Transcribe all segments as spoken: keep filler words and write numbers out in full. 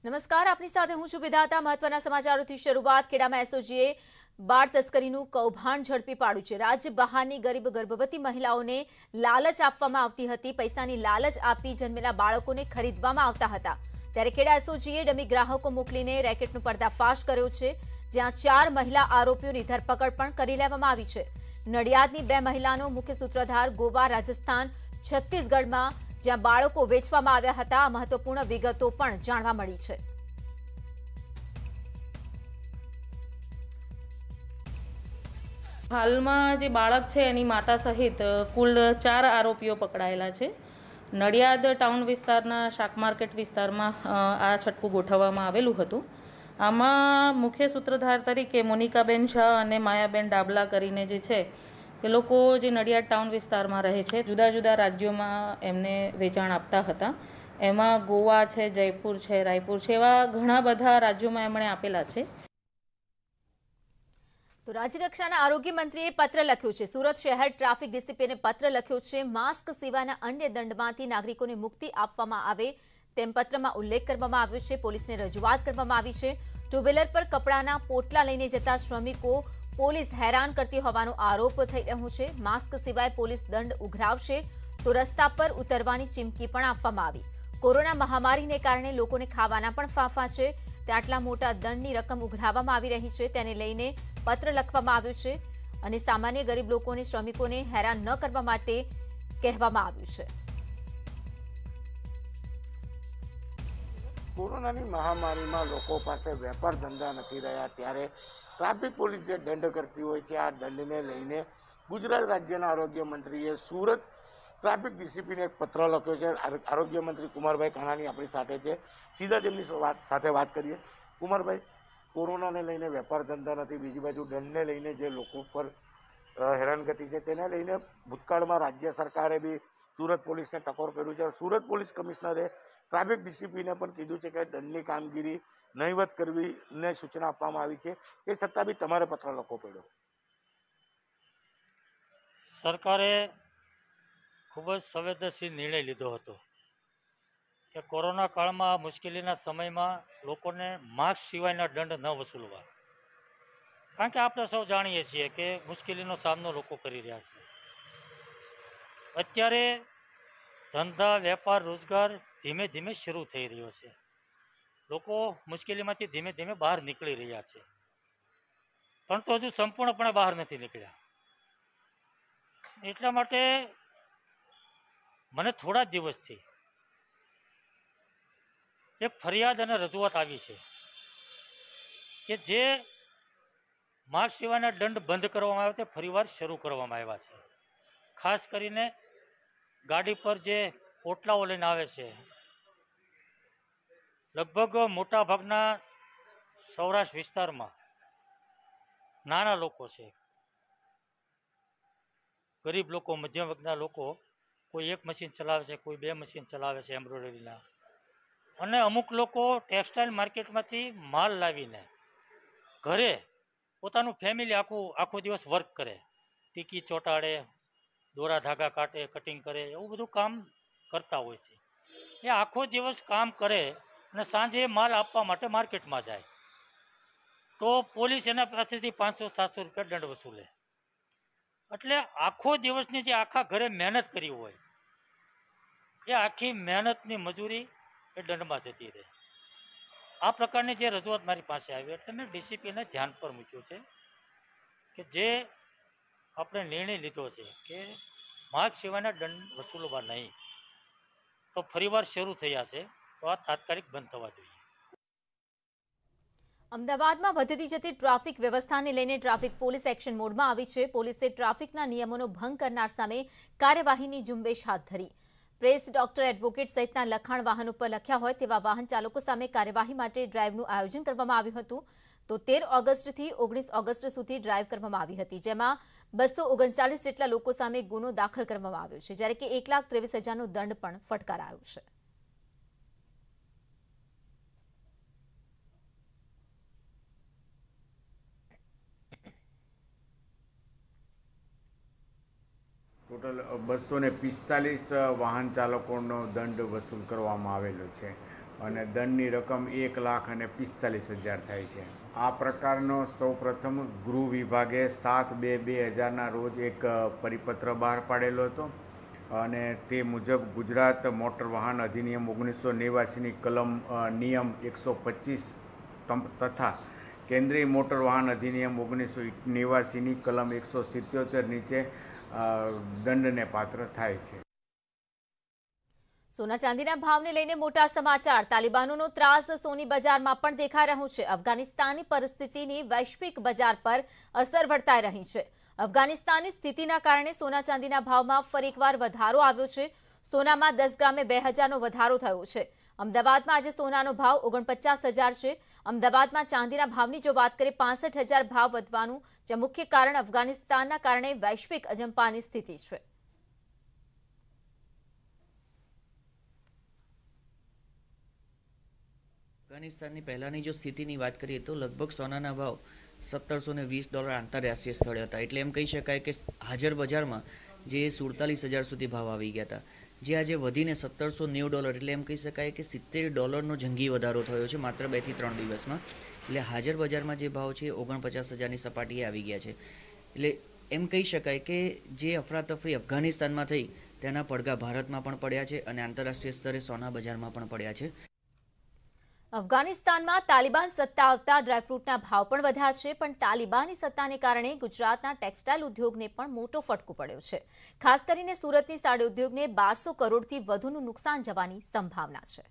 નમસ્કાર, આપની સાથે હું છું વિધાતા। મહત્વના સમાચારોથી શરૂઆત। ખેડામાં એસઓજીએ બાળ તસ્કરીનું કૌભાંડ ઝડપી પાડ્યું છે। રાજ્ય બહારની ગરીબ ગર્ભવતી મહિલાઓને લાલચ આપવામાં આવતી હતી। પૈસાની લાલચ આપી જન્મેલા બાળકોને ખરીદવામાં આવતા હતા। ત્યારે ખેડા એસઓજીએ ડમી ગ્રાહકો મોકલીને રેકેટનો પર્દાફાશ કર્યો છે, જ્યાં ચાર મહિલા આરોપીઓની ધરપકડ પણ કરી લેવામાં આવી છે। નડિયાદની બે મહિલાનો મુખ્ય સૂત્રધાર ગોવા, રાજસ્થાન, છત્તીસગઢમાં જ્યાં બાળકો વેચવામાં આવ્યા હતા। આ મહત્વપૂર્ણ વિગતો પણ જાણવા મળી છે। હાલમાં જે બાળક છે એની માતા સહિત કુલ ચાર આરોપીઓ પકડાયેલા છે। નડિયાદ ટાઉન વિસ્તારના શાક માર્કેટ વિસ્તારમાં આ છટકું ગોઠવવામાં આવેલું હતું। આમાં મુખ્ય સૂત્રધાર તરીકે મોનિકાબેન શાહ અને માયાબેન ડાબલા કરીને જે છે તે લોકો જે નડિયાદ ટાઉન વિસ્તારમાં રહે છે, જુદા જુદા રાજ્યોમાં એમને વેચાણ આપતા હતા। એમાં ગોવા છે, જયપુર છે, રાયપુર છે, એવા ઘણા બધા રાજ્યોમાં એમણે આપેલા છે। તો રાજ્યકક્ષાના આરોગ્ય મંત્રીએ પત્ર લખ્યો છે। સુરત શહેર ટ્રાફિક ડીસીપીને પત્ર લખ્યો છે। માસ્ક સિવાયના અન્ય દંડમાંથી નાગરિકોને મુક્તિ આપવામાં આવે તેમ પત્રમાં ઉલ્લેખ કરવામાં આવ્યો છે। પોલીસને રજૂઆત કરવામાં આવી છે। ટુ વ્હીલર પર કપડાના પોટલા લઈને જતા શ્રમિકો પોલીસ હેરાન કરતી હોવાનો આરોપ થઈ રહ્યો છે। માસ્ક સિવાય પોલીસ દંડ ઉઘરાવશે તો રસ્તા પર ઉતરવાની ચીમકી પણ આપવામાં આવી। કોરોના મહામારીને કારણે લોકોને ખાવાના પણ ફાંફા છે, તે આટલા મોટા દંડની રકમ ઉઘરાવવામાં આવી રહી છે, તેને લઈને પત્ર લખવામાં આવ્યું છે અને સામાન્ય ગરીબ લોકોને, શ્રમિકોને હેરાન ન કરવા માટે કહેવામાં આવ્યું છે। કોરોનાની મહામારીમાં લોકો પાસે વેપાર ધંધા નથી રહ્યા, ત્યારે ટ્રાફિક પોલીસ જે દંડ કરતી હોય છે, આ દંડને લઈને ગુજરાત રાજ્યના આરોગ્ય મંત્રીએ સુરત ટ્રાફિક ડીસીપીને એક પત્ર લખ્યો છે। આરોગ્ય મંત્રી કુમારભાઈ કાનાણી આપણી સાથે છે, સીધા તેમની સાથે વાત કરીએ। કુમારભાઈ, કોરોનાને લઈને વેપાર ધંધા નથી, બીજી બાજુ દંડને લઈને જે લોકો પર હેરાનગતિ છે તેને લઈને ભૂતકાળમાં રાજ્ય સરકારે બી સુરત પોલીસને ટકોર કર્યું છે। સુરત પોલીસ કમિશનરે ટ્રાફિક ડીસીપીને પણ કીધું છે કે દંડની કામગીરી નહીવત કરવીને સૂચના આપવામાં આવી છે, એ છતાં બી તમારે પત્ર લખવો પડ્યો। સરકારે ખૂબ જ સંવેદનશીલ નિર્ણય લીધો હતો કે કોરોના કાળમાં, મુશ્કેલીના સમયમાં લોકોને માસ્ક સિવાયના દંડ ન વસૂલવા। કારણ કે આપણે સૌ જાણીએ છીએ કે મુશ્કેલીનો સામનો લોકો કરી રહ્યા છે। અત્યારે ધંધા, વેપાર, રોજગાર ધીમે ધીમે શરૂ થઈ રહ્યો છે। લોકો મુશ્કેલીમાંથી ધીમે ધીમે બહાર નીકળી રહ્યા છે, પરંતુ હજુ સંપૂર્ણપણે બહાર નથી નીકળ્યા। એટલા માટે મને થોડા દિવસથી એક ફરિયાદ અને રજૂઆત આવી છે કે જે માસ્ક સિવાયના દંડ બંધ કરવામાં આવ્યા તે ફરીવાર શરૂ કરવામાં આવ્યા છે। ખાસ કરીને ગાડી પર જે પોટલાઓ લઈને આવે છે, લગભગ મોટા ભાગના સૌરાષ્ટ્ર વિસ્તારમાં નાના લોકો છે, ગરીબ લોકો, મધ્યમ વર્ગના લોકો, કોઈ એક મશીન ચલાવે છે, કોઈ બે મશીન ચલાવે છે એમ્બ્રોઇડરીના, અને અમુક લોકો ટેક્સટાઇલ માર્કેટમાંથી માલ લાવીને ઘરે પોતાનું ફેમિલી આખું આખો દિવસ વર્ક કરે, ટીકી ચોંટાડે, દોરા ધાગા કાઢે, કટિંગ કરે, એવું બધું કામ કરતા હોય છે। એ આખો દિવસ કામ કરે અને સાંજે માલ આપવા માટે માર્કેટમાં જાય તો પોલીસ એના પાસેથી પાંચસો સાતસો રૂપિયા દંડ વસૂલે। એટલે આખો દિવસની જે આખા ઘરે મહેનત કરી હોય એ આખી મહેનતની મજૂરી એ દંડમાં જતી રહે। આ પ્રકારની જે રજૂઆત મારી પાસે આવી એટલે મેં ડીસીપીને ધ્યાન પર મૂક્યું છે કે જે આપણે નિર્ણય લીધો છે કે માસ્ક સિવાયના દંડ વસૂલવા નહીં, તો ફરીવાર શરૂ થયા છે તો આ તાત્કાલિક બંધ થવા જોઈએ। અમદાવાદમાં વધતી જતી ટ્રાફિક વ્યવસ્થાને લઈને ટ્રાફિક પોલીસ એક્શન મોડમાં આવી છે। પોલીસે ટ્રાફિકના નિયમોનો ભંગ કરનાર સામે કાર્યવાહીની ઝુંબેશ હાથ ધરી। પ્રેસ, ડોક્ટર, એડવોકેટ સહિતના લખાણ વાહન ઉપર લખ્યા હોય તેવા વાહન ચાલકો સામે કાર્યવાહી માટે ડ્રાઈવનું આયોજન કરવામાં આવ્યું હતું। તો તેર ઓગસ્ટથી ઓગણીસ ઓગસ્ટ સુધી ડ્રાઈવ કરવામાં આવી હતી, જેમાં બસો ઓગણચાલીસ જેટલા લોકો સામે ગુનો દાખલ કરવામાં આવ્યો છે, જ્યારે કે એક લાખ ત્રેવીસ હજારનો દંડ પણ ફટકારાયો છે। ટોટલ બસો ને પિસ્તાલીસ વાહન ચાલકોનો દંડ વસૂલ કરવામાં આવેલો છે। અને દંડની રકમ એક લાખ અને પિસ્તાલીસ હજાર થાય છે. આ પ્રકારનો સૌપ્રથમ ગૃહ વિભાગે સાત બે બે હજારના રોજ એક પરિપત્ર બહાર પાડેલો હતો અને તે મુજબ ગુજરાત મોટર વાહન અધિનિયમ ઓગણીસો નેવ્યાસીની કલમ નિયમ એકસો પચીસ તથા કેન્દ્રીય મોટર વાહન અધિનિયમ ઓગણીસો નેવ્યાસીની કલમ એકસો સિત્યોતેર નીચે દંડને પાત્ર થાય છે. સોના ચાંદીના ભાવને લઈને મોટા સમાચાર. તાલિબાનોનો ત્રાસ સોની બજારમાં પણ દેખાઈ રહ્યો છે. અફઘાનિસ્તાનની પરિસ્થિતિની વૈશ્વિક બજાર પર અસર વર્તાઈ રહી છે. અફઘાનિસ્તાનની સ્થિતિના કારણે સોના ચાંદીના ભાવમાં ફરી એકવાર વધારો આવ્યો છે. સોનામાં દસ ગ્રામે બે હજારનો વધારો થયો છે. અમદાવાદમાં આજે સોનાનો ભાવ ઓગણપચાસ હજાર છે. અમદાવાદમાં ચાંદીના ભાવની જો વાત કરીએ પાસઠ હજાર ભાવ વધવાનું જે મુખ્ય કારણ અફઘાનિસ્તાનના કારણે વૈશ્વિક અજંપાની સ્થિતિ છે. અફઘાનિસ્તાનની પહેલાંની જો સ્થિતિની વાત કરીએ તો લગભગ સોનાના ભાવ સત્તરસો ને વીસ ડોલર આંતરરાષ્ટ્રીય સ્થળે હતા. એટલે એમ કહી શકાય કે હાજર બજારમાં જે સુડતાલીસ હજાર સુધી ભાવ આવી ગયા હતા, જે આજે વધીને સત્તરસો નેવું ડોલર એટલે એમ કહી શકાય કે સિત્તેર ડોલરનો જંગી વધારો થયો છે માત્ર બે થી ત્રણ દિવસમાં. એટલે હાજર બજારમાં જે ભાવ છે ઓગણપચાસ હજારની સપાટીએ આવી ગયા છે. એટલે એમ કહી શકાય કે જે અફરાતફરી અફઘાનિસ્તાનમાં થઈ તેના પડઘા ભારતમાં પણ પડ્યા છે અને આંતરરાષ્ટ્રીય સ્તરે સોના બજારમાં પણ પડ્યા છે. અફઘાનિસ્તાનમાં તાલિબાન સત્તા આવતા ડ્રાયફ્રૂટના ભાવ પણ વધ્યા છે, પણ તાલિબાની સત્તાને કારણે ગુજરાતના ટેક્સટાઇલ ઉદ્યોગને પણ મોટો ફટકો પડ્યો છે. ખાસ કરીને સુરતની સાડી ઉદ્યોગને બારસો કરોડથી વધુનું નુકસાન જવાની સંભાવના છે.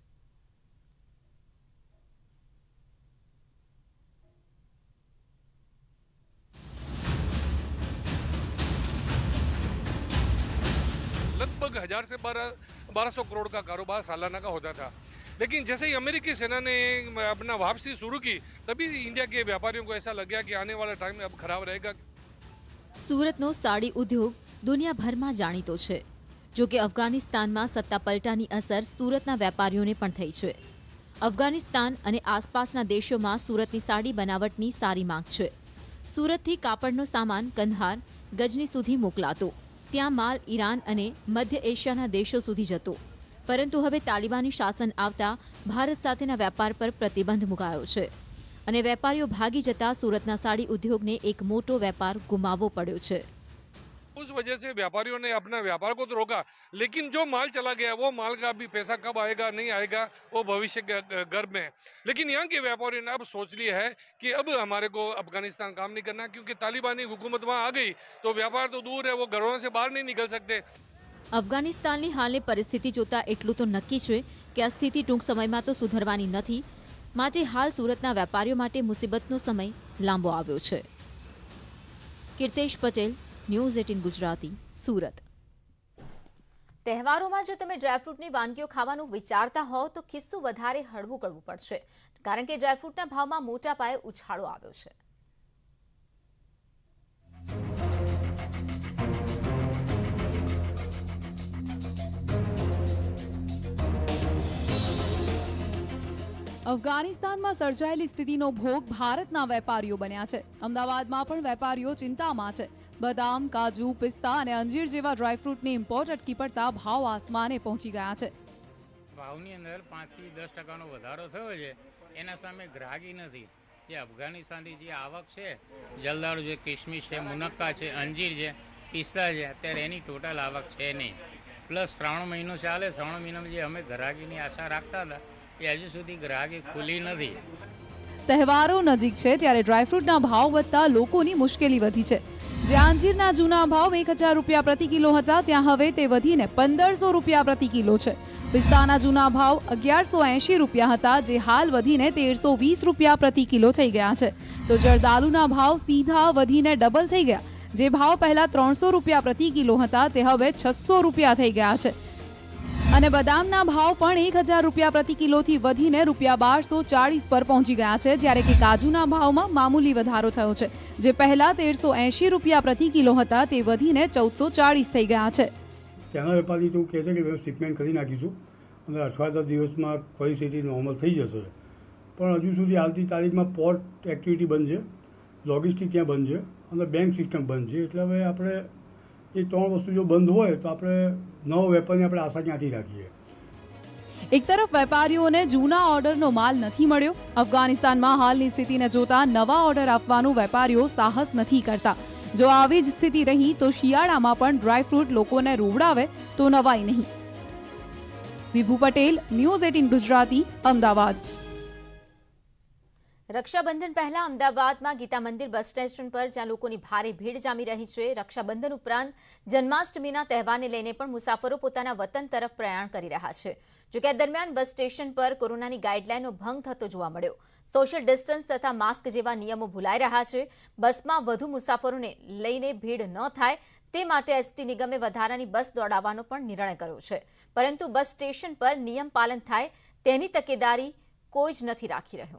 लगभग हजार से बारह बारह सौ करोड़ का कारोबार सालाना का होता था, लेकिन जैसे ही अमेरिकी सेना ने अपना वापसी शुरू की तभी इंडिया के व्यापारियों को ऐसा लग गया कि आने वाला टाइम अब खराब रहेगा. સુરતનો સાડી ઉદ્યોગ દુનિયાભરમાં જાણીતો છે. જો કે અફઘાનિસ્તાનમાં સત્તા પલટાની અસર સુરતના વેપારીઓને પણ થઈ છે. અફઘાનિસ્તાન અને આસપાસના દેશોમાં સુરતની સાડી બનાવટની સારી માંગ છે. સુરતથી કાપડનો સામાન કંદહાર, ગજની સુધી મોકલાતો. ત્યાં માલ ઈરાન અને મધ્ય એશિયાના દેશો સુધી જતો. પરંતુ હવે તાલિબાની શાસન આવતા ભારત સાથેના વેપાર પર પ્રતિબંધ મુકાયો છે અને વેપારીઓ ભાગી જતા સુરતના સાડી ઉદ્યોગને એક મોટો વેપાર ગુમાવવો પડ્યો છે. उस वजह से व्यापारियों ने अपना व्यापार को तो रोका, लेकिन जो माल चला गया वो माल का अभी पैसा कब आएगा नहीं आएगा वो भविष्य के गर्भ में है. लेकिन यहाँ के व्यापारियों ने अब सोच लिया है कि अब हमारे को अफगानिस्तान काम नहीं करना, क्योंकि तालिबानी हुकूमत वहाँ आ गई तो व्यापार तो दूर है, वो घरों से बाहर नहीं निकल सकते. અફઘાનિસ્તાનની હાલની પરિસ્થિતિ જોતા એટલું તો નક્કી છે કે આ સ્થિતિ ટૂંક સમયમાં તો સુધરવાની નથી. માટે હાલ સુરતના વેપારીઓ માટે મુસીબતનો સમય લાંબો આવ્યો છે. Kirtesh Patel, news eighteen Gujarati, Surat. તહેવારોમાં જો તમે ડ્રાયફ્રૂટની વાનગીઓ ખાવાનું વિચારતા હોવ તો ખિસ્સું વધારે હળવું કરવું પડશે, કારણ કે ડ્રાયફ્રૂટના ભાવમાં મોટા પાયે ઉછાળો આવ્યો છે. અફઘાનિસ્તાનમાં સર્જાયેલી સ્થિતિનો ભોગ ભારતના વેપારીઓ બન્યા છે. અમદાવાદમાં પણ વેપારીઓ ચિંતામાં છે. બદામ, કાજુ, પિસ્તા અને અંજીર જેવા ડ્રાયફ્રૂટની ઇમ્પોર્ટ અટકી પડતા ભાવ આસમાને પહોંચી ગયા છે. ભાવની અંદર પાંચથી દસ ટકાનો વધારો થયો છે, એના સામે ગ્રાહકી નથી. જે અફઘાનિસ્તાનની જે આવક છે, જલદારુ છે, કિશમિશ છે, મુનક્કા છે, અંજીર છે, પિસ્તા છે, અત્યારે એની ટોટલ આવક છે નહીં. પ્લસ શ્રાવણ મહિનો ચાલે, શ્રાવણ મહિનામાં જે અમે ગ્રાહકીની આશા રાખતા હતા એ હજુ સુધી ગ્રાહકી ખુલી નથી. તહેવારો નજીક છે ત્યારે ડ્રાયફ્રૂટના ભાવ વધતા લોકોની મુશ્કેલી વધી છે. જ્યાં અંજીરના જૂના ભાવ એક હજાર રૂપિયા પ્રતિ કિલો હતા ત્યાં હવે તે વધીને પંદરસો રૂપિયા પ્રતિ કિલો છે. પિસ્તાના જૂના ભાવ અગિયારસો એંશી રૂપિયા હતા, જે હાલ વધીને તેરસો વીસ રૂપિયા પ્રતિ કિલો થઈ ગયા છે. તો જરદાલુના ભાવ સીધા વધીને ડબલ થઈ ગયા. જે ભાવ પહેલા ત્રણસો રૂપિયા પ્રતિ કિલો હતા તે હવે છસો રૂપિયા થઈ ગયા છે. અને બદામના ભાવ પણ એક હજાર રૂપિયા પ્રતિ કિલોથી વધીને રૂપિયા બારસો ચાળીસ પર પહોંચી ગયા છે, જ્યારે કે કાજુના ભાવમાં મામૂલી વધારો થયો છે. જે પહેલા તેરસો એંશી રૂપિયા પ્રતિ કિલો હતા તે વધીને ચૌદસો ચાળીસ થઈ ગયા છે. ત્યાંના વેપારી તો કહે છે કે શિપમેન્ટ કરી નાખીશું અને અઠવાડિયા દિવસમાં પરિસ્થિતિ નોર્મલ થઈ જશે, પણ હજુ સુધી હાલની તારીખમાં પોર્ટ એક્ટિવિટી બંધ છે, લોજિસ્ટિક ત્યાં બંધ છે અને બેંક સિસ્ટમ બંધ છે. એટલે હવે આપણે એ ત્રણ વસ્તુ જો બંધ હોય તો આપણે નવો વેપારની આપણે આશા ક્યાંથી રાખીએ. એક તરફ વેપારીઓને જૂના ઓર્ડરનો માલ નથી મળ્યો, અફઘાનિસ્તાનમાં હાલની સ્થિતિને જોતા નવા ઓર્ડર આપવાનું વેપારીઓ સાહસ નથી કરતા. જો આવી જ સ્થિતિ રહી તો શિયાળામાં પણ ડ્રાયફ્રૂટ લોકોને રોવડાવે તો નવાઈ નહીં. Vibhu Patel, news eighteen Gujarati, Ahmedabad. રક્ષાબંધન પહેલા અમદાવાદમાં ગીતા મંદિર બસ સ્ટેશન પર જ્યાં લોકોની ભારે ભીડ જામી રહી છે. રક્ષાબંધન ઉપરાંત જન્માષ્ટમીના તહેવારને લઈને પણ મુસાફરો પોતાના વતન તરફ પ્રયાણ કરી રહ્યા છે. જોકે આ દરમિયાન બસ સ્ટેશન પર કોરોનાની ગાઈડલાઈનનો ભંગ થતો જોવા મળ્યો. સોશિયલ ડિસ્ટન્સ તથા માસ્ક જેવા નિયમો ભૂલાઈ રહ્યા છે. બસમાં વધુ મુસાફરોને લઈને ભીડ ન થાય તે માટે એસટી નિગમે વધારાની બસ દોડાવવાનો પણ નિર્ણય કર્યો છે. પરંતુ બસ સ્ટેશન પર નિયમ પાલન થાય તેની તકેદારી કોઈ જ નથી રાખી રહ્યું.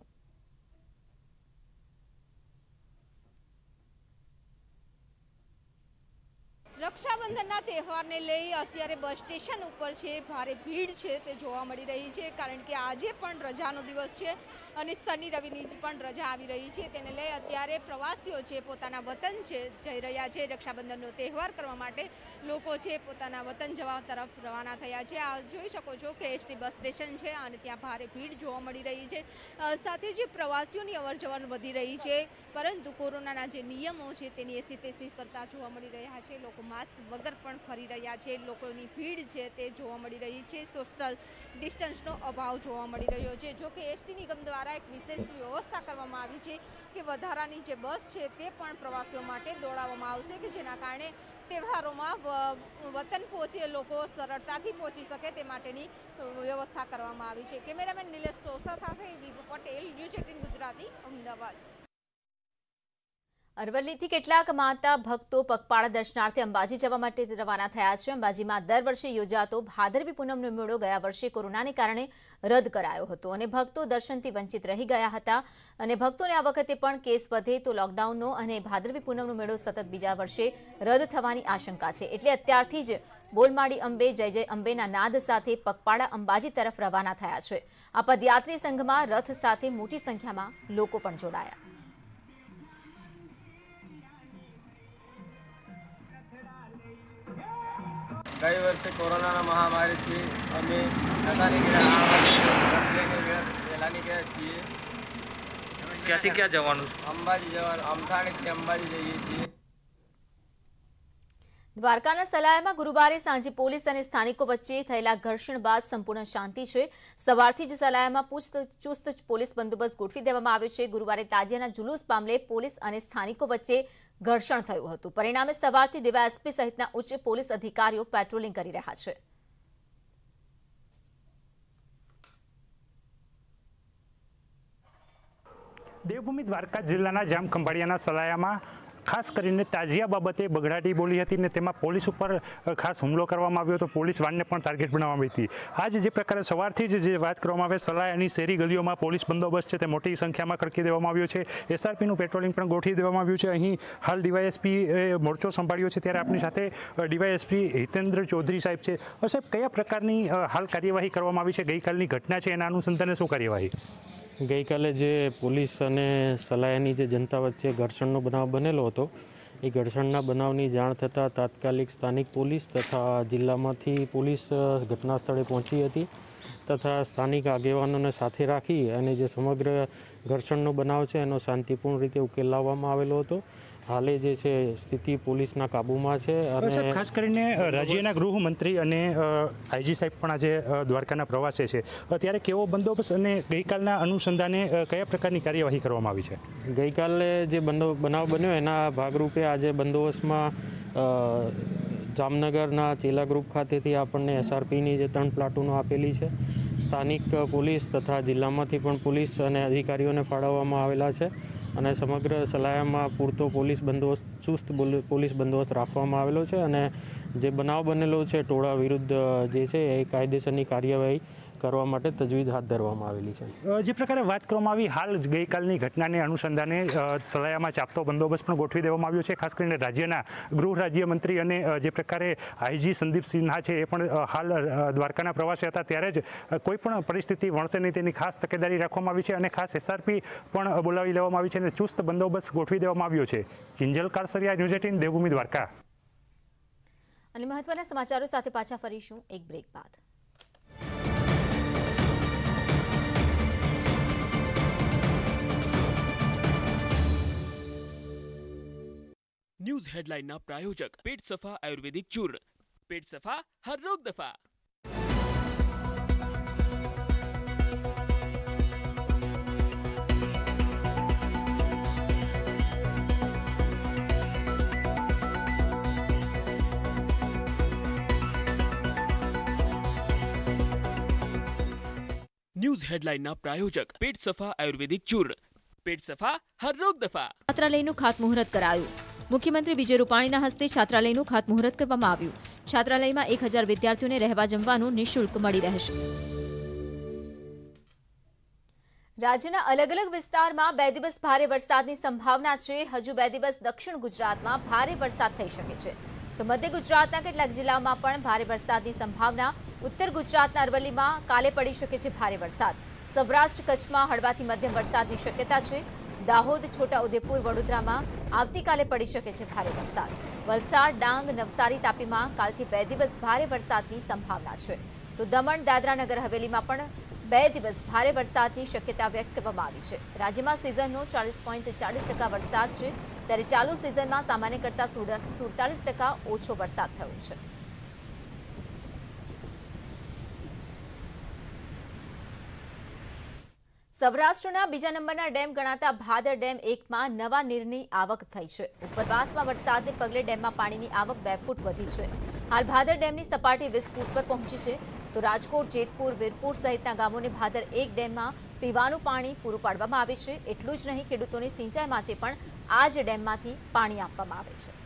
રક્ષાબંધનના તહેવારને લઈ અત્યારે બસ સ્ટેશન ઉપર છે ભારે ભીડ છે તે જોવા મળી રહી છે, કારણ કે આજે પણ રજાનો દિવસ છે અને શનિ રવિની પણ રજા આવી રહી છે. તેને લઈ અત્યારે પ્રવાસીઓ છે પોતાના વતન છે જઈ રહ્યા છે. રક્ષાબંધનનો તહેવાર કરવા માટે લોકો છે પોતાના વતન જવા તરફ રવાના થયા છે. આ જોઈ શકો છો કે એસટી બસ સ્ટેશન છે અને ત્યાં ભારે ભીડ જોવા મળી રહી છે. સાથે જે પ્રવાસીઓની અવરજવર વધી રહી છે, પરંતુ કોરોનાના જે નિયમો છે તેની એસી તેસી કરતા જોવા મળી રહ્યા છે. લોકો માસ્ક વગર પણ ફરી રહ્યા છે. લોકોની ભીડ છે તે જોવા મળી રહી છે. સોશિયલ ડિસ્ટન્સનો અભાવ જોવા મળી રહ્યો છે. જો કે એસટી નિગમ દ્વારા એક વિશેષ વ્યવસ્થા કરવામાં આવી છે કે વધારાની જે બસ છે તે પણ પ્રવાસીઓ માટે દોડાવવામાં આવશે, કે જેના કારણે તહેવારોમાં વતન પહોંચે લોકો સરળતાથી પહોંચી શકે તે માટેની વ્યવસ્થા કરવામાં આવી છે. કેમેરામેન નિલેશ સોસા સાથે વિભુ પટેલ, ન્યૂઝ એટીન ગુજરાતી, અમદાવાદ. અરવલ્લીથી કેટલાક માતા ભક્તો પગપાળા દર્શનાર્થે અંબાજી જવા માટે રવાના થયા છે. અંબાજીમાં દર વર્ષે યોજાતો ભાદરવી પૂનમનો મેળો ગયા વર્ષે કોરોનાને કારણે રદ કરાયો હતો અને ભક્તો દર્શનથી વંચિત રહી ગયા હતા. અને ભક્તોને આ વખતે પણ કેસ વધે તો લોકડાઉનનો અને ભાદરવી પૂનમનો મેળો સતત બીજા વર્ષે રદ થવાની આશંકા છે. એટલે અત્યારથી જ બોલમાડી અંબે, જય જય અંબેના નાદ સાથે પગપાળા અંબાજી તરફ રવાના થયા છે. આ પદયાત્રી સંઘમાં રથ સાથે મોટી સંખ્યામાં લોકો પણ જોડાયા. ગઈ વર્ષે કોરોનાના મહામારીથી અમે નતા નીકળ્યા. આ વર્ષે પહેલાં નીકળ્યા છીએ. ક્યાંથી ક્યાં જવાનું? અંબાજી જવાનું. અમથાણીથી અંબાજી જઈએ છીએ. દ્વારકાના સલાયામાં ગુરુવારે સાંજે પોલીસ અને સ્થાનિકો વચ્ચે થયેલા ઘર્ષણ બાદ સંપૂર્ણ શાંતિ છે. સવારથી જ સલાયામાં ચુસ્ત પોલીસ બંદોબસ્ત ગોઠવી દેવામાં આવ્યો છે. ગુરુવારે તાજિયાના જુલુસ મામલે પોલીસ અને સ્થાનિકો વચ્ચે ઘર્ષણ થયું હતું. પરિણામે સવારથી ડીવાયએસપી સહિતના ઉચ્ચ પોલીસ અધિકારીઓ પેટ્રોલિંગ કરી રહ્યા છે. દેવભૂમિ દ્વારકા જિલ્લાના જામખંભાળિયાના સલાયામાં ખાસ કરીને તાજિયા બાબતે બગડાટી બોલી હતી અને તેમાં પોલીસ ઉપર ખાસ હુમલો કરવામાં આવ્યો હતો. પોલીસ વાનને પણ ટાર્ગેટ બનાવવામાં આવી હતી. આજ જે પ્રકારે સવારથી જ જે વાત કરવામાં આવે, સલાયાની શેરી ગલીઓમાં પોલીસ બંદોબસ્ત છે તે મોટી સંખ્યામાં ખડકી દેવામાં આવ્યો છે. એસઆરપીનું પેટ્રોલિંગ પણ ગોઠવી દેવામાં આવ્યું છે. અહીં હાલ ડીવાયએસપી મોરચો સંભાળ્યો છે, ત્યારે આપણી સાથે ડીવાયએસપી હિતેન્દ્ર ચૌધરી સાહેબ છે. સાહેબ, કયા પ્રકારની હાલ કાર્યવાહી કરવામાં આવી છે? ગઈકાલની ઘટના છે એના અનુસંધાને શું કાર્યવાહી? ગઈકાલે જે પોલીસ અને સલાયાની જે જનતા વચ્ચે ઘર્ષણનો બનાવ બનેલો હતો, એ ઘર્ષણના બનાવની જાણ થતાં તાત્કાલિક સ્થાનિક પોલીસ તથા જિલ્લામાંથી પોલીસ ઘટના સ્થળે પહોંચી હતી તથા સ્થાનિક આગેવાનોને સાથે રાખી અને જે સમગ્ર ઘર્ષણનો બનાવ છે એનો શાંતિપૂર્ણ રીતે ઉકેલ લાવવામાં આવેલો હતો. હાલે જે છે સ્થિતિ પોલીસના કાબૂમાં છે. અને ખાસ કરીને રાજ્યના ગૃહમંત્રી અને આઈજી સાહેબ પણ આજે દ્વારકાના પ્રવાસે છે, ત્યારે કેવો બંદોબસ્ત અને ગઈકાલના અનુસંધાને કયા પ્રકારની કાર્યવાહી કરવામાં આવી છે? ગઈકાલે જે બનાવ બન્યો એના ભાગરૂપે આજે બંદોબસ્તમાં જામનગરના ચેલા ગ્રુપ ખાતેથી આપણને એસઆરપીની જે ત્રણ પ્લાટૂનો આપેલી છે. સ્થાનિક પોલીસ તથા જિલ્લામાંથી પણ પોલીસ અને અધિકારીઓને ફાળવવામાં આવેલા છે અને સમગ્ર સલાયામાં પૂરતો પોલીસ બંદોબસ્ત ચુસ્ત પોલીસ બંદોબસ્ત રાખવામાં આવેલો છે અને જે બનાવ બનેલો છે ટોળા વિરુદ્ધ જે છે એ કાયદેસરની કાર્યવાહી કરવા માટે તજવીજ હાથ ધરવામાં આવેલી છે. જે પ્રકારે વાત કરવામાં આવી, હાલ ગઈકાલની ઘટનાને અનુસંધાને સલાયામાં ચાપતો બંદોબસ્ત પણ ગોઠવી દેવામાં આવ્યો છે. ખાસ કરીને રાજ્યના ગૃહ રાજ્યમંત્રી અને જે પ્રકારે આઈજી સંદીપ સિન્હા છે એ પણ હાલ દ્વારકાના પ્રવાસે હતા, ત્યારે જ કોઈ પણ પરિસ્થિતિ વણસે નહીં તેની ખાસ તકેદારી રાખવામાં આવી છે અને ખાસ એસઆરપી પણ બોલાવી લેવામાં આવી છે અને ચુસ્ત બંદોબસ્ત ગોઠવી દેવામાં આવ્યો છે. Kinjal Karsariya, news eighteen, Devbhoomi, Dwarka. અને મહત્વના સમાચારો સાથે પાછા ફરીશું એક બ્રેક બાદ. ન્યૂઝ હેડલાઇનના પ્રાયોજક પેટ સફા આયુર્વેદિક ચૂર્ણ. પેટ સફા હર રોગ દફા. ન્યૂઝ હેડલાઇનના પ્રાયોજક પેટ સફા આયુર્વેદિક ચૂર્ણ. પેટ સફા હર રોગ દફા. છાત્રાલયનું ખાતમુહૂર્ત કરાયું. મુખ્યમંત્રી વિજય રૂપાણીના હસ્તે છાત્રાલયનું ખાતમુહૂર્ત કરવામાં આવ્યું. છાત્રાલયમાં એક હજાર વિદ્યાર્થીઓને રહેવા જમવાનું નિઃશુલ્ક મળી રહેશે. રાજ્યના અલગ અલગ વિસ્તારમાં બે દિવસ ભારે વરસાદની સંભાવના છે. હજુ બે દિવસ દક્ષિણ ગુજરાતમાં ભારે વરસાદ થઈ શકે છે, તો મધ્ય ગુજરાતના કેટલાક જિલ્લાઓમાં પણ ભારે વરસાદની સંભાવના. ઉત્તર ગુજરાતના અરવલ્લીમાં કાલે પડી શકે છે ભારે વરસાદ. સૌરાષ્ટ્ર કચ્છમાં હળવાથી મધ્યમ વરસાદની શક્યતા છે. દાહોદ, છોટાઉદેપુર, વડોદરામાં આવતીકાલે પડી શકે છે ભારે વરસાદ. વલસાડ, ડાંગ, નવસારી, તાપીમાં કાલથી બે દિવસ ભારે વરસાદની સંભાવના છે. તો દમણ, દાદરા નગર હવેલીમાં પણ બે દિવસ ભારે વરસાદની શક્યતા વ્યક્ત કરવામાં આવી છે. રાજ્યમાં સિઝનનો ચાલીસ પોઈન્ટ ચાલીસ ટકા વરસાદ છે, ત્યારે ચાલુ સિઝનમાં સામાન્ય કરતાં સુડતાલીસ ટકા ઓછો વરસાદ થયો છે. સૌરાષ્ટ્રના બીજા નંબરના ડેમ ગણાતા ભાદર ડેમ એકમાં નવા નીરની આવક થઈ છે. ઉપરવાસમાં વરસાદને પગલે ડેમમાં પાણીની આવક બે ફૂટ વધી છે. હાલ ભાદર ડેમની સપાટી વીસ ફૂટ પર પહોંચી છે. તો રાજકોટ, જેતપુર, વીરપુર સહિતના ગામોને ભાદર એક ડેમમાં પીવાનું પાણી પૂરું પાડવામાં આવે છે. એટલું જ નહીં, ખેડૂતોની સિંચાઈ માટે પણ આ જ ડેમમાંથી પાણી આપવામાં આવે છે.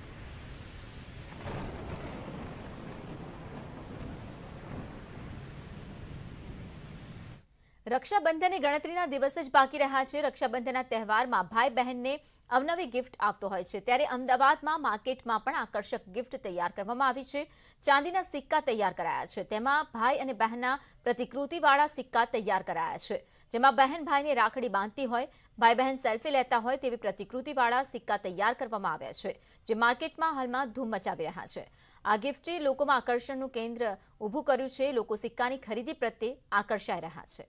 રક્ષાબંધનની ગણતરીના દિવસ જ બાકી રહ્યા છે. રક્ષાબંધનના તહેવારમાં ભાઈ બહેનને અવનવી ગિફ્ટ આપતો હોય છે, ત્યારે અમદાવાદમાં માર્કેટમાં પણ આકર્ષક ગિફ્ટ તૈયાર કરવામાં આવી છે. ચાંદીના સિક્કા તૈયાર કરાયા છે. તેમાં ભાઈ અને બહેનના પ્રતિકૃતિવાળા સિક્કા તૈયાર કરાયા છે, જેમાં બહેન ભાઈને રાખડી બાંધતી હોય, ભાઈ બહેન સેલ્ફી લેતા હોય તેવી પ્રતિકૃતિવાળા સિક્કા તૈયાર કરવામાં આવ્યા છે, જે માર્કેટમાં હાલમાં ધૂમ મચાવી રહ્યા છે. આ ગિફ્ટે લોકોમાં આકર્ષણનું કેન્દ્ર ઊભું કર્યું છે. લોકો સિક્કાની ખરીદી પ્રત્યે આકર્ષાઈ રહ્યા છે.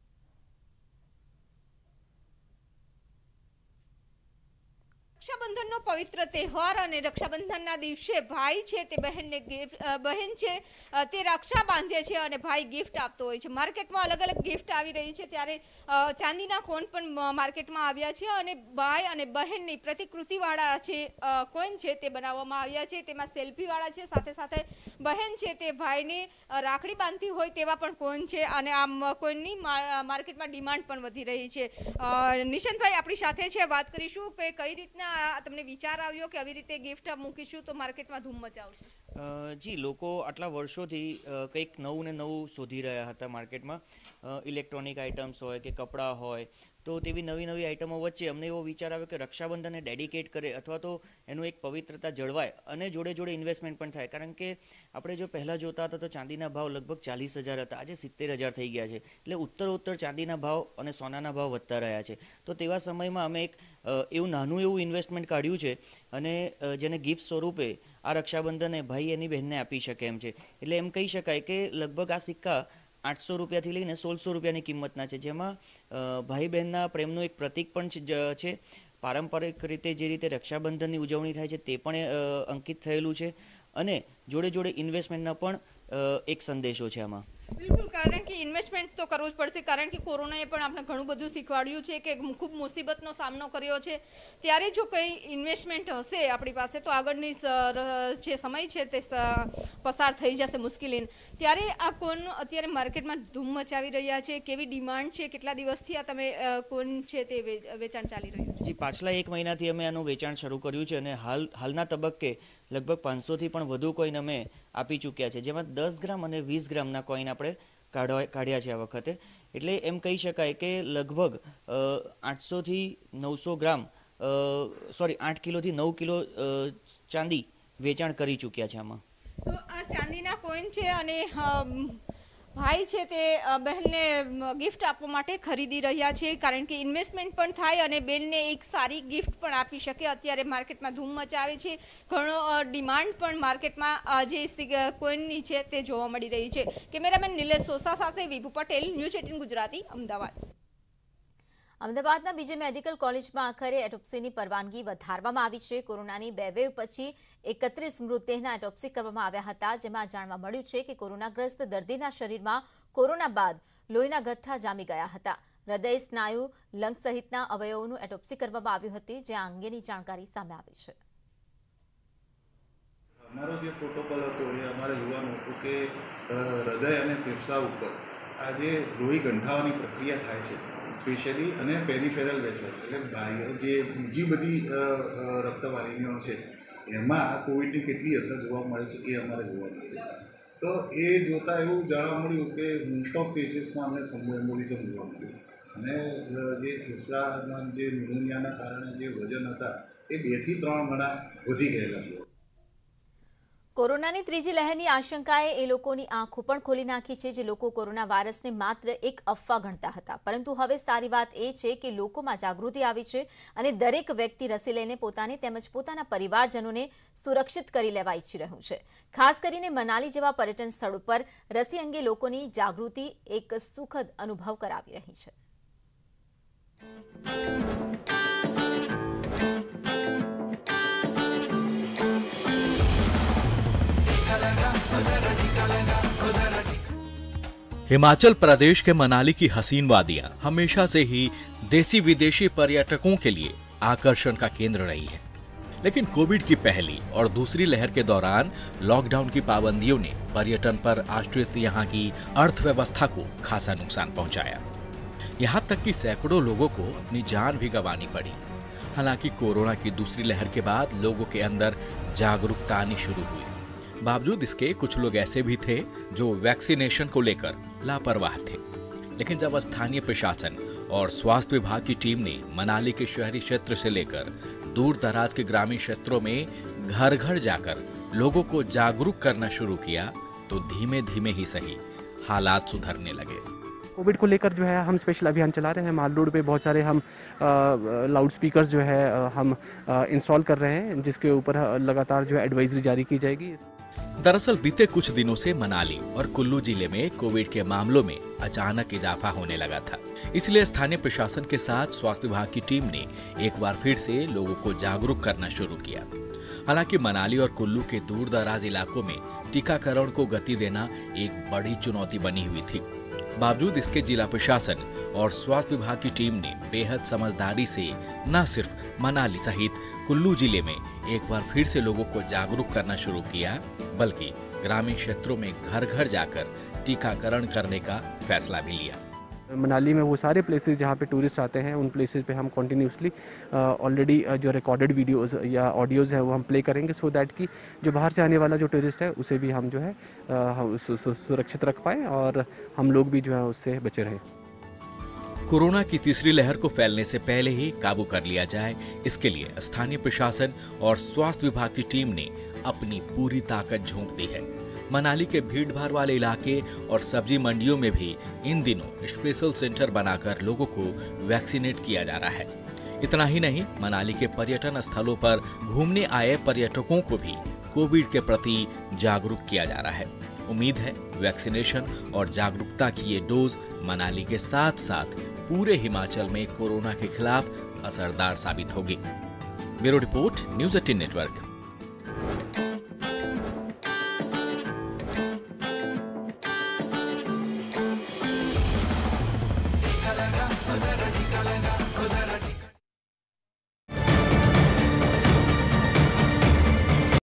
રક્ષાબંધનનો પવિત્ર તહેવાર અને રક્ષાબંધનના દિવસે ભાઈ છે તે બહેનને ગિફ્ટ બહેન છે તે રક્ષા બાંધે છે અને ભાઈ ગિફ્ટ આપતો હોય છે. માર્કેટમાં અલગ અલગ ગિફ્ટ આવી રહી છે, ત્યારે ચાંદીના કોઈન પણ માર્કેટમાં આવ્યા છે અને ભાઈ અને બહેનની પ્રતિકૃતિવાળા છે કોઈન છે તે બનાવવામાં આવ્યા છે. તેમાં સેલ્ફીવાળા છે, સાથે સાથે બહેન છે તે ભાઈને રાખડી બાંધતી હોય તેવા પણ કોઈન છે અને આમ કોઈનની માર્કેટમાં ડિમાન્ડ પણ વધી રહી છે. નિશાંતભાઈ આપણી સાથે છે, વાત કરીશું કે કઈ રીતના તમને વિચાર આવ્યો કે આવી રીતે ગિફ્ટ મૂકીશું તો માર્કેટમાં ધૂમ મચાવશે? જી, લોકો આટલા વર્ષોથી કંઈક નવું ને નવું શોધી રહ્યા હતા માર્કેટમાં. ઇલેક્ટ્રોનિક આઇટમ્સ હોય કે કપડાં હોય, તો તેવી નવી નવી આઇટમો વચ્ચે અમને એવો વિચાર આવ્યો કે રક્ષાબંધનને ડેડિકેટ કરે અથવા તો એનું એક પવિત્રતા જળવાય અને જોડે જોડે ઇન્વેસ્ટમેન્ટ પણ થાય. કારણ કે આપણે જો પહેલાં જોતા હતા તો ચાંદીના ભાવ લગભગ ચાલીસ હજાર હતા, આજે સિત્તેર હજાર થઈ ગયા છે. એટલે ઉત્તર ઉત્તર ચાંદીના ભાવ અને સોનાના ભાવ વધતા રહ્યા છે. તો તેવા સમયમાં અમે એક એવું નાનું એવું ઇન્વેસ્ટમેન્ટ કાઢ્યું છે અને જેને ગિફ્ટ સ્વરૂપે આ રક્ષાબંધને ભાઈ એની બહેનને આપી શકે એમ છે. એટલે એમ કહી શકાય કે લગભગ આ સિક્કા આઠસો રૂપિયાથી લઈને સોળસો રૂપિયાની કિંમતના છે, જેમાં ભાઈ બહેનના પ્રેમનું એક પ્રતીક પણ છે. પારંપરિક રીતે જે રીતે રક્ષાબંધનની ઉજવણી થાય છે તે પણ અંકિત થયેલું છે અને જોડે જોડે ઇન્વેસ્ટમેન્ટનો પણ એક સંદેશો છે આમાં. બિલકુલ, કારણ કે ઇન્વેસ્ટમેન્ટ તો કરવું જ પડશે, કારણ કે કોરોનાએ પણ આપણે ઘણું બધું શીખવાડ્યું છે કે ખૂબ મુસીબતનો સામનો કર્યો છે. ત્યારે જો કંઈ ઇન્વેસ્ટમેન્ટ હશે આપણી પાસે તો આગળની જે સમય છે તે પસાર થઈ જશે મુશ્કેલી. ત્યારે આ કોઈન અત્યારે માર્કેટમાં ધૂમ મચાવી રહ્યા છે, કેવી ડિમાન્ડ છે, કેટલા દિવસથી આ તમે કોઈન છે તે વેચાણ ચાલી રહ્યું છે? જી, પાછલા એક મહિનાથી અમે આનું વેચાણ શરૂ કર્યું છે અને હાલ હાલના તબક્કે લગભગ પાંચસોથી પણ વધુ કોઈન અમે આપી ચૂક્યા છે, જેમાં દસ ગ્રામ અને વીસ ગ્રામના કોઈન આપણે કાઢવા કાઢ્યા છે આ વખતે. એટલે એમ કહી શકાય કે લગભગ આઠસોથી નવસો ગ્રામ સોરી આઠ કિલોથી નવ કિલો ચાંદી વેચાણ કરી ચૂક્યા છે આમાં. તો આ ચાંદીના કોઈન છે અને ભાઈ છે તે બહેનને ગિફ્ટ આપવા માટે ખરીદી રહ્યા છે, કારણ કે ઇન્વેસ્ટમેન્ટ પણ થાય અને બેનને એક સારી ગિફ્ટ પણ આપી શકે. અત્યારે માર્કેટમાં ધૂમ મચાવે છે, ઘણો ડિમાન્ડ પણ માર્કેટમાં જે કોઈનની છે તે જોવા મળી રહી છે. કેમેરામેન નિલેશ સોસા સાથે વિભુ પટેલ, ન્યૂઝ એટીન ગુજરાતી, અમદાવાદ. અમદાવાદના બીજે મેડિકલ કોલેજમાં આખરે એટોપ્સીની પરવાનગી વધારવામાં આવી છે। કોરોનાની બે વેવ પછી એકત્રીસ મૃતદેહના એટોપ્સી કરવામાં આવ્યા હતા, જેમાં જાણવા મળ્યું છે કે કોરોનાગ્રસ્ત દર્દીના શરીરમાં કોરોના બાદ લોહીના ગઠ્ઠા જામી ગયા હતા। હૃદય, સ્નાયુ, લંગ સહિતના અવયવોનું એટોપ્સી કરવામાં આવ્યું હતી, જે આ અંગેની જાણકારી સામે આવી છે। અમારો જે પ્રોટોકોલ હતો એ અમારે જોવાનું હતું કે હૃદય અને ફેફસા ઉપર આ જે લોહી ગંઠાવાની પ્રક્રિયા થાય છે સ્પેશિયલી અને પેરિફેરલ વેસલ્સ એટલે બાહ્ય જે બીજી બધી રક્તવાહિનીઓ છે એમાં કોવિડની કેટલી અસર જોવા મળે છે એ અમારે જોવાનું હતું। તો એ જોતાં એવું જાણવા મળ્યું કે મોસ્ટ ઓફ કેસીસમાં અમને થ્રોમ્બોએમ્બોલિઝમ જોવા મળ્યું અને જે ફેફસાના જે ન્યુમોનિયાના કારણે જે વજન હતા એ બેથી ત્રણ ગણા વધી ગયેલા જોવા। કોરોનાની ત્રીજી લહેરની આશંકાએ એ લોકોની આંખો પણ ખોલી નાખી છે, જે લોકો કોરોના વાયરસને માત્ર એક અફવા ગણતા હતા। પરંતુ હવે સારી વાત એ છે કે લોકોમાં જાગૃતિ આવી છે અને દરેક વ્યક્તિ રસી લઈને પોતાને તેમજ પોતાના પરિવારજનોને સુરક્ષિત કરી લેવા ઈચ્છી રહ્યું છે। ખાસ કરીને મનાલી જેવા પર્યટન સ્થળ ઉપર રસી અંગે લોકોની જાગૃતિ એક સુખદ અનુભવ કરાવી રહી છે। हिमाचल प्रदेश के मनाली की हसीन वादियां हमेशा से ही देसी विदेशी पर्यटकों के लिए आकर्षण का केंद्र रही है, लेकिन कोविड की पहली और दूसरी लहर के दौरान लॉकडाउन की पाबंदियों ने पर्यटन पर आश्रित यहां की अर्थव्यवस्था को खासा नुकसान पहुंचाया। यहां तक कि सैकड़ों लोगों को अपनी जान भी गंवानी पड़ी। हालांकि कोरोना की दूसरी लहर के बाद लोगों के अंदर जागरूकता आनी शुरू हुई। बावजूद इसके कुछ लोग ऐसे भी थे जो वैक्सीनेशन को लेकर लापरवाह थे, लेकिन जब स्थानीय प्रशासन और स्वास्थ्य विभाग की टीम ने मनाली के शहरी क्षेत्र से लेकर दूर दराज के ग्रामीण क्षेत्रों में घर घर जाकर लोगों को जागरूक करना शुरू किया, तो धीमे धीमे ही सही हालात सुधरने लगे। कोविड को लेकर जो है हम स्पेशल अभियान चला रहे हैं। माल रोड पे बहुत सारे हम लाउड स्पीकर जो है हम इंस्टॉल कर रहे हैं, जिसके ऊपर लगातार जो है एडवाइजरी जारी की जाएगी। दरअसल बीते कुछ दिनों से मनाली और कुल्लू जिले में कोविड के मामलों में अचानक इजाफा होने लगा था। इसलिए स्थानीय प्रशासन के साथ स्वास्थ्य विभाग की टीम ने एक बार फिर से लोगों को जागरूक करना शुरू किया। हालांकि मनाली और कुल्लू के दूर दराज इलाकों में टीकाकरण को गति देना एक बड़ी चुनौती बनी हुई थी। बावजूद इसके जिला प्रशासन और स्वास्थ्य विभाग की टीम ने बेहद समझदारी से न सिर्फ मनाली सहित कुल्लू जिले में एक बार फिर से लोगों को जागरूक करना शुरू किया, बल्कि ग्रामीण क्षेत्रों में घर घर जाकर टीकाकरण करने का फैसला भी लिया। मनाली में वो सारे प्लेसेस जहाँ पे टूरिस्ट आते हैं, उन प्लेसेस पे हम कॉन्टिन्यूसली ऑलरेडी जो रिकॉर्डेड वीडियोस या ऑडियोज़ हैं वो हम प्ले करेंगे, सो दैट कि जो बाहर से आने वाला जो टूरिस्ट है उसे भी हम जो है सु, सु, सुरक्षित रख पाएँ और हम लोग भी जो है उससे बचे रहें। कोरोना की तीसरी लहर को फैलने से पहले ही काबू कर लिया जाए, इसके लिए स्थानीय प्रशासन और स्वास्थ्य विभाग की टीम ने अपनी पूरी ताकत झोंक दी है। मनाली के भीड़ भाड़ वाले इलाके और सब्जी मंडियों में भी इन दिनों स्पेशल सेंटर बनाकर लोगों को वैक्सीनेट किया जा रहा है। इतना ही नहीं, मनाली के पर्यटन स्थलों पर घूमने आए पर्यटकों को भी कोविड के प्रति जागरूक किया जा रहा है। उम्मीद है वैक्सीनेशन और जागरूकता की ये डोज मनाली के साथ साथ पूरे हिमाचल में कोरोना के खिलाफ असरदार साबित होगी। Bureau report, news eighteen network. टीका लगा, जरा टीका लगा।